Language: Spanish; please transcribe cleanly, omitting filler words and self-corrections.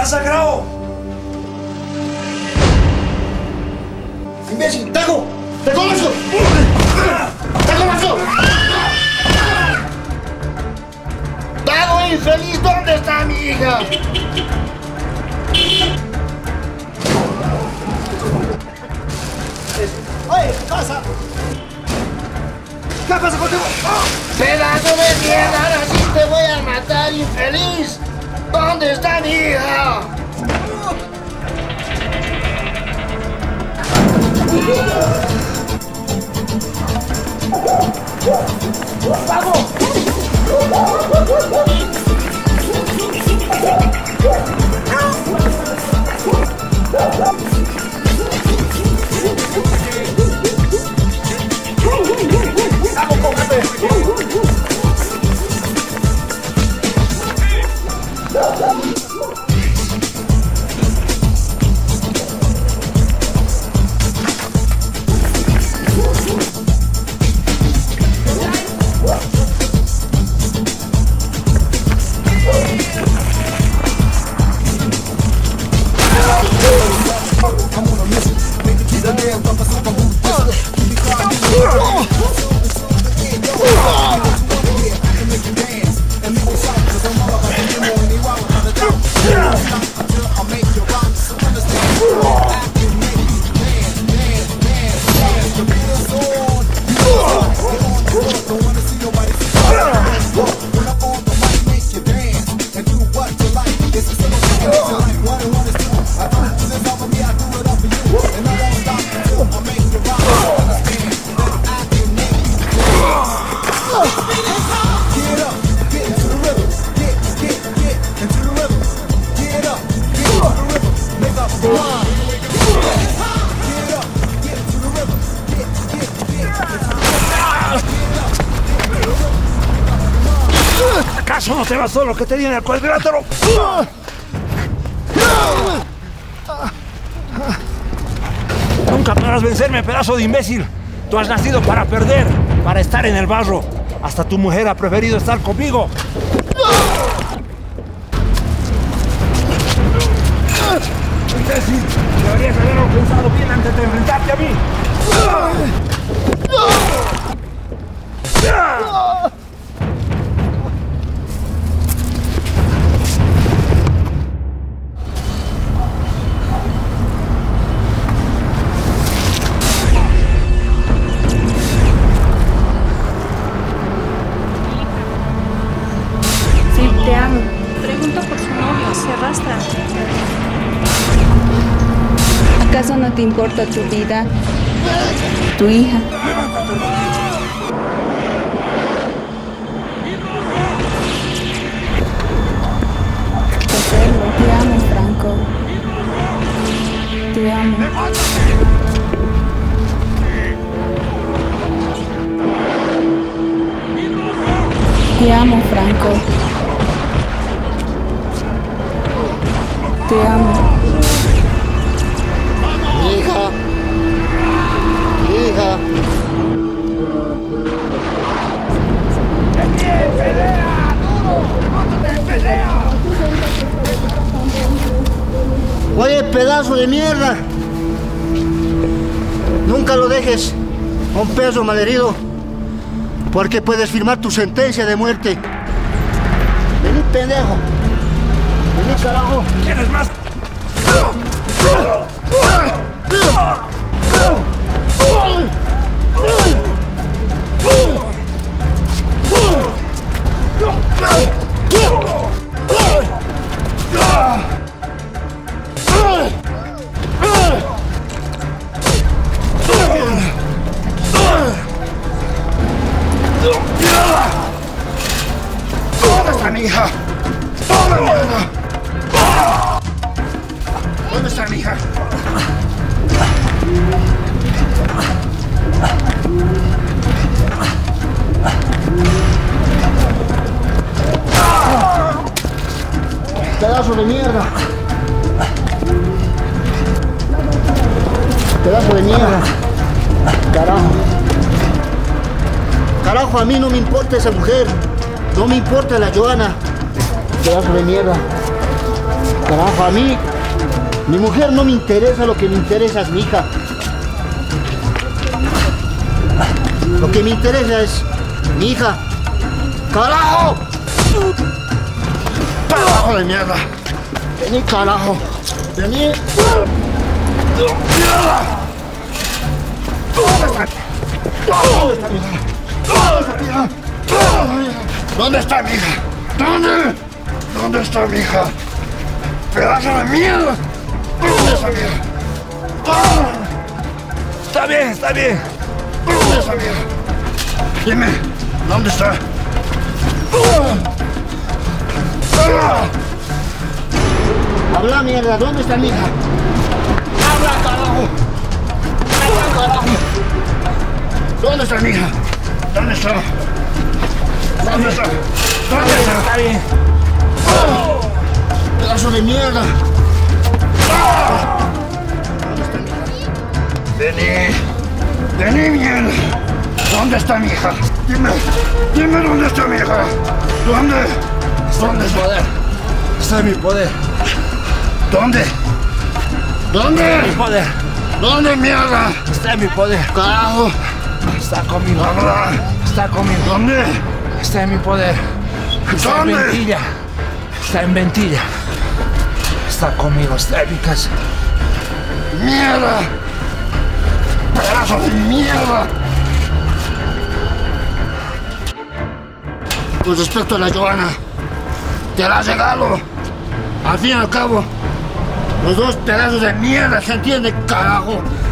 masacrado! ¡Imbécil! ¡Taco! ¡Te conozco! ¡Te conozco! ¡Taco infeliz! ¿Dónde está mi hija? Oye, ¿qué pasa? ¿Qué pasa contigo? ¡Pedazo de mierda! ¡Ahora sí te voy a matar, infeliz! ¿Dónde está mi hija? ¡Vamos! ¿Acaso no te vas solo que te di en el cuadrilátero? Nunca podrás vencerme, pedazo de imbécil. Tú has nacido para perder, para estar en el barro. Hasta tu mujer ha preferido estar conmigo. Imbécil, deberías haberlo pensado bien antes de enfrentarte a mí. Te amo. Pregunto por su novio, se arrastra. ¿Acaso no te importa tu vida? Tu hija. Te amo, Franco. Te amo. Te amo, Franco. Te amo. Hija. Hija. ¡Pelea! ¡Duro! ¡Mátate, pelea! Oye, pedazo de mierda. Nunca lo dejes a un perro malherido, porque puedes firmar tu sentencia de muerte. Vení, pendejo. Vení, carajo. ¿Quieres más? ¿Dónde está mi hija? ¿Dónde está mi hija? Pedazo de mierda. Pedazo de mierda. Carajo. Carajo, a mí no me importa esa mujer. No me importa la Joana. Pedazo de mierda. Carajo, a mí, mi mujer no me interesa, lo que me interesa es mi hija. Lo que me interesa es mi hija. ¡Carajo! ¡Carajo de mierda! Vení, carajo. Vení. ¿Dónde está mi hija? ¿Dónde? ¿Dónde está mi hija? ¡Pedazo de mierda! ¿Dónde está mi hija? Está bien, está bien. ¿Dónde está mi hija? Dime, ¿dónde está? Habla, mierda, ¿dónde está mi hija? ¡Habla, carajo! ¡Habla, carajo! ¿Dónde está mi hija? ¿Dónde está? ¿Dónde está? ¿Dónde está? Está bien. ¡Pedazo de mierda! ¿Dónde está mi hija? Vení, mierda. ¿Dónde está mi hija? Dime dónde está mi hija. ¿Dónde? ¿Dónde está? Está en mi poder. ¿Dónde? ¿Dónde? Mi poder. ¿Dónde, mierda? Está en mi poder. Carajo. Está conmigo. Habla. Está conmigo. ¿Dónde? Está en mi poder. Está ¿Dónde? en Ventilla. Está en Ventilla. Está conmigo. Está en mi casa. ¡Mierda! ¡Pedazo de mierda! Con respecto a la Joana, te la regalo. Al fin y al cabo, los dos pedazos de mierda, ¿se entiende, carajo?